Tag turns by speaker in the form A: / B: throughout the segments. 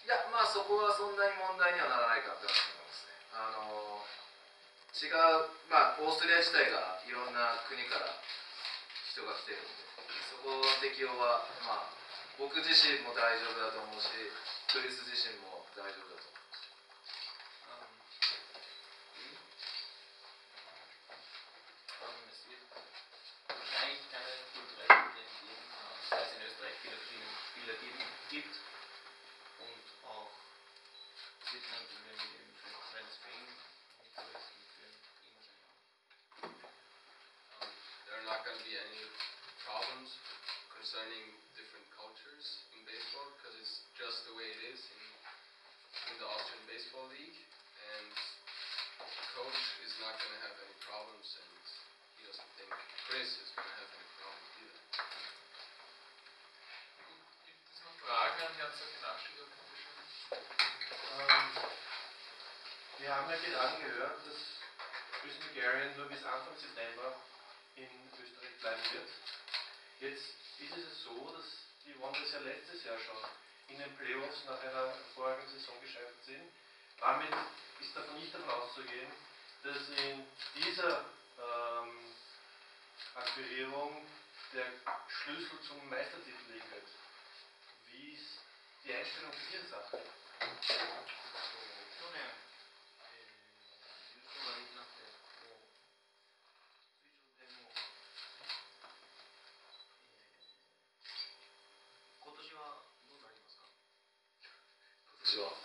A: いや、まあそこはそんなに問題にはならないかと思いますね。違う、まあオーストリア自体がいろんな国から人が来てるんで、そこの適用は、まあ、僕自身も大丈夫だと思うし、クリス自身も大丈夫だと思う。
B: Wahrscheinlich keine kulturellen Probleme geben, weil es in Österreich viele gibt und auch es wird kein Problem geben für Spain und Touristen für ihn sein.
C: There are not going to be any problems concerning different cultures in baseball because it's just the way it is in the Austrian Baseball League, and the coach is not going to have any problems, and he doesn't think Chris is going to have any problems either.
D: Gibt es noch Fragen an Herrn Sakanashi?
E: Wir haben ja gerade gehört, dass Chris Megarian nur bis Anfang September in Österreich bleiben wird. Jetzt ist es so, dass die Wanderers ja letztes Jahr schon in den Playoffs nach einer hervorragenden Saison gescheitert sind. Damit ist nicht davon auszugehen, dass in dieser Akquirierung der Schlüssel zum Meistertitel liegen wird. Wie ist die Einstellung zu dieser Sache?
B: 去年、優勝ができなくて、もう水上でもう、今年はどうなりますか？
A: 今年は、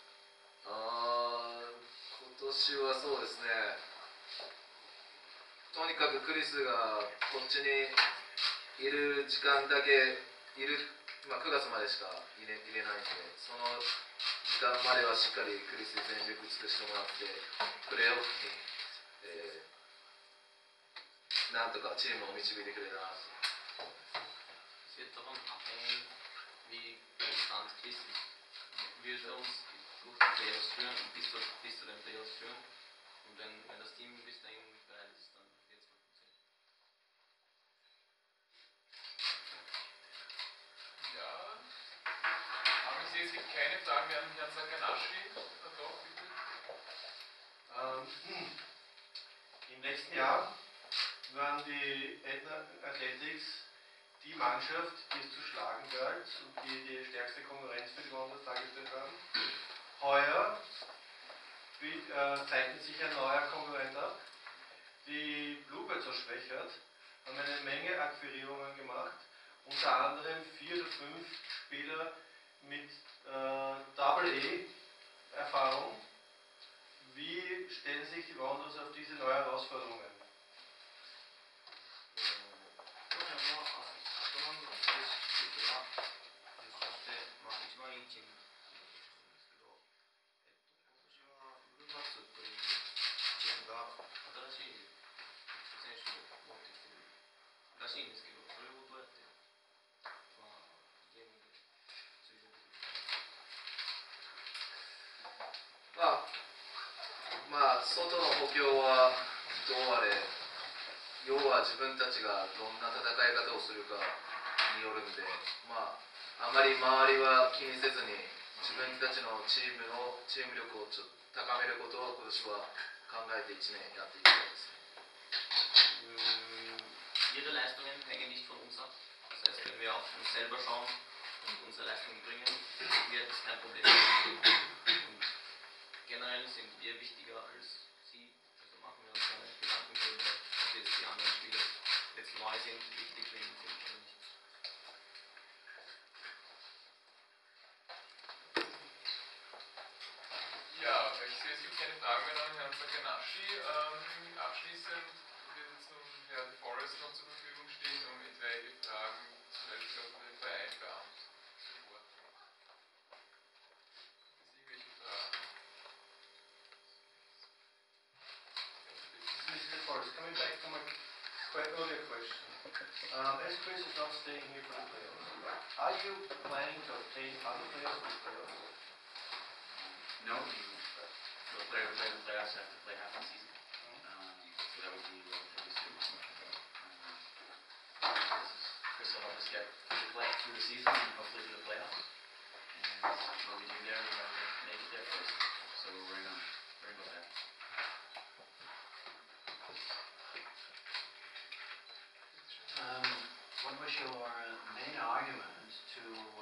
A: 今年はそうですね、とにかくクリスがこっちにいる時間だけいる、まあ、9月までしか入れないんで、その時間まではしっかりクリスに全力尽くしてもらって、プレーオフに、なんとかチームを導いてくれたなと。
B: Es wird davon abhängen, wie konstant Chris ist. Wir uns durch die Playoffs führen und bis zu den Playoffs führen. Und wenn das Team bis dahin bereit ist, dann wird es mal funktionieren.
D: Ja, aber ich sehe, es gibt keine Fragen mehr an Herrn Sakanashi. Doch, bitte.
E: Im letzten Jahr waren die Aetna Athletics die Mannschaft, die es zu schlagen galt und die stärkste Konkurrenz für die Wanderers dargestellt haben. Heuer zeichnet sich ein neuer Konkurrent ab. Die Bluebirds aus Schwächert haben eine Menge Akquirierungen gemacht, unter anderem 4 oder 5 Spieler mit Double-A-Erfahrung. Wie stellen sich die Wanderers auf diese neuen Herausforderungen?
B: 去年は頭のベースとしては優勝して、一番いいチームだとするんですけど、今年はブルーバックスというチームが新しい選手を持ってきてるらしいんですけど、それをどうやって、ゲームで追随できるか。
A: まあ、外の補強はどうあれ、要は自分たちがどんな戦い方をするかによるんで、あまり周りは気にせずに自分たちのチーム力を高めることを今年は考えて1年やっていきたいです。
B: Ihre Leistungen hängen nicht von uns ab. Das heißt, wenn wir auf uns selber schauen und unsere Leistungen bringen, wird es kein Problem sein. Und generell sind wir wichtiger als sie. Also machen wir uns keine Gedanken darüber, ob jetzt die anderen Spieler jetzt neu sind, wichtig für ihn sind oder nicht.
D: Ja, ich sehe, es gibt keine Fragen mehr an Herrn Sakanashi. Abschließend wird jetzt nun Herr DeForest noch zur Verfügung stehen, um etwaige Fragen zum Beispiel auf den Verein beantworten zu beantworten. Irgendwelche Fragen?
E: Mr. DeForest, coming back to my quite earlier question. As Chris is not staying here for the playoffs, are you planning to obtain other players for the playoffs?
F: No, the player who plays the playoffs have to play half the season. So that would be relatively soon. Chris will help us get through the season and hopefully to the playoffs. And what we do there, we have to make it there first. So we're going to learn about that. What was your main argument to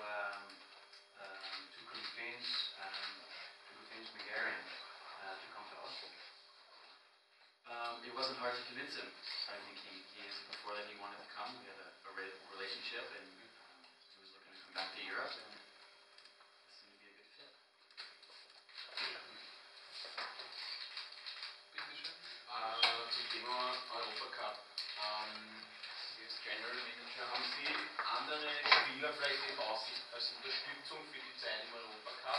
F: convince Megarian to come to Austin? It wasn't hard to convince him. I think he before that he wanted to come. We had a relationship, and he was looking to come back to Europe, and it seemed to be a good fit.
C: Zum Thema Europacup. Sie als General Manager, haben Sie andere Spieler vielleicht in Aussicht als Unterstützung für die Zeit im Europacup?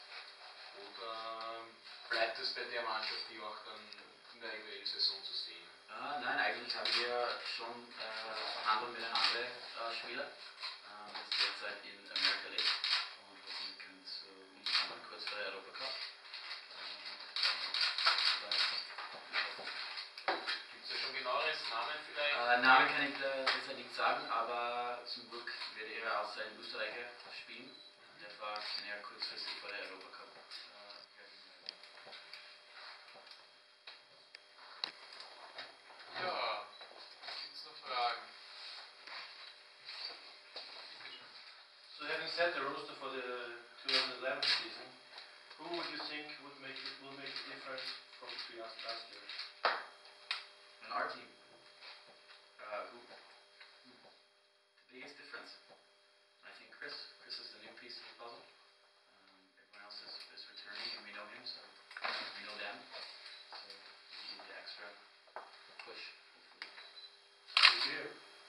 C: Oder bleibt es bei der Mannschaft, die auch dann in der aktuellen Saison zu sehen?
F: Nein, eigentlich haben wir schon verhandelt mit einem anderen Spieler, das derzeit in Amerika lebt und was wir können zu uns kommen, kurz vor der Europacup.
C: Gibt es da schon genaueres Namen vielleicht?
F: Namen kann ich derzeit nicht sagen, aber zum Glück wird er als ein Österreicher spielen. Der war näher kurzfristig vor der Europacup.
D: Ja, gibt es noch Fragen?
E: So having set the roster for the 2011 season, who would you think will make a difference from last year?
F: On our team, the biggest difference, I think Chris is the new piece of the puzzle. Everyone else is returning, and we know him, so we know them. So we need the extra push, hopefully.
E: Good year.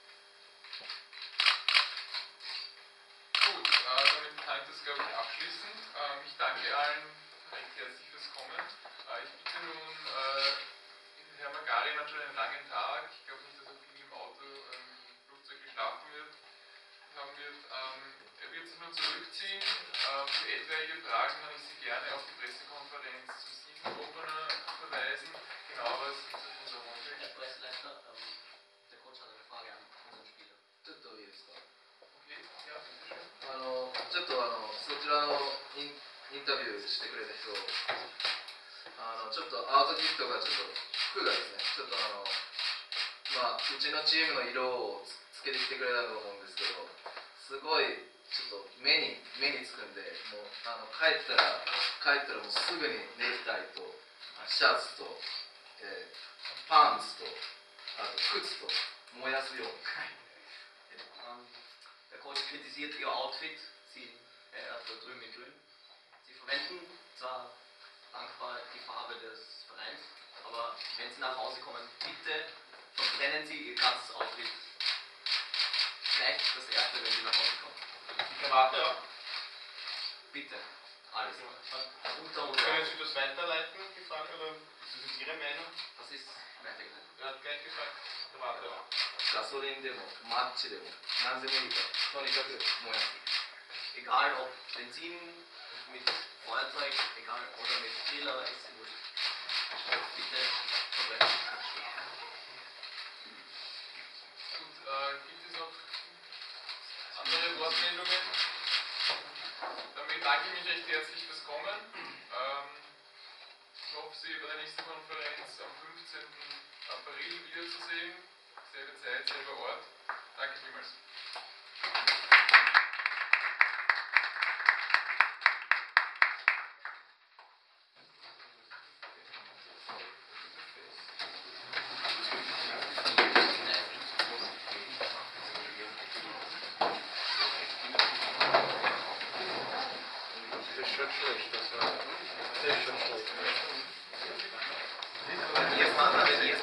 D: Gut, damit kann ich das, glaube ich, abschließen. Ich danke allen recht herzlich fürs Kommen. Ich bitte nun, Herr Megarian hat schon einen langen Tag. Ich glaube nicht, dass er viel im Auto, im Flugzeug geschlafen haben wird. Er wird sich nur zurückziehen. Für etwaige Fragen kann ich Sie gerne auf die Pressekonferenz zum Season Opener verweisen. Genaueres gibt es auf unserer Homepage.
B: Herr Presseleiter, der Coach hat eine Frage an unseren Spieler.
A: ちょっといいですか。
D: Okay, ja, bitteschön.
A: ちょっとそちらのインタビューしてくれた人、ちょっとアウトフィットがちょっと服がですね、ちょっとうちのチームの色をつけてきてくれたと思うんですけど、すごいちょっと目につくんで、もう帰ったらもうすぐにネクタイとシャツと、パンツとあと靴と燃やすように。
B: Der Coach kritisiert Ihr Outfit, er hat da drüben in grün. Sie verwenden zwar dankbar die Farbe des Vereins, aber wenn Sie nach Hause kommen, bitte verbrennen Sie Ihr ganzes Outfit. Vielleicht das erste, wenn Sie nach Hause kommen.
C: Die Krawatte auch?
B: Bitte, alles.
C: Können Sie das weiterleiten, die Frage, oder ist das jetzt Ihre Meinung?
B: Das ist weitergeleitet.
C: Er hat gleich gesagt, Krawatte auch.
A: ガソリンでもマッチでも何でもいいからとにかく燃やす。
B: Egal ob Benzin, mit Feuerzeug, egal oder mit Griller, ist wurscht. Bitte verbrennen.
D: Gut, gibt es noch andere Wortmeldungen? Damit danke ich mich recht herzlich fürs Kommen. Ich hoffe, Sie bei der nächsten Konferenz am 15. April wiederzusehen. Selbe Zeit, selber Ort. Danke vielmals.
E: Das ist schon schlecht, das ist schon schlecht.
B: Ihr Vater, wenn ihr